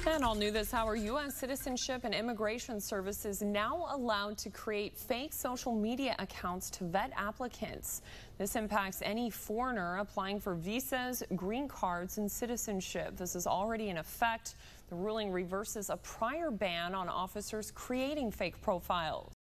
And all new this hour, U.S. Citizenship and Immigration Service is now allowed to create fake social media accounts to vet applicants. This impacts any foreigner applying for visas, green cards, and citizenship. This is already in effect. The ruling reverses a prior ban on officers creating fake profiles.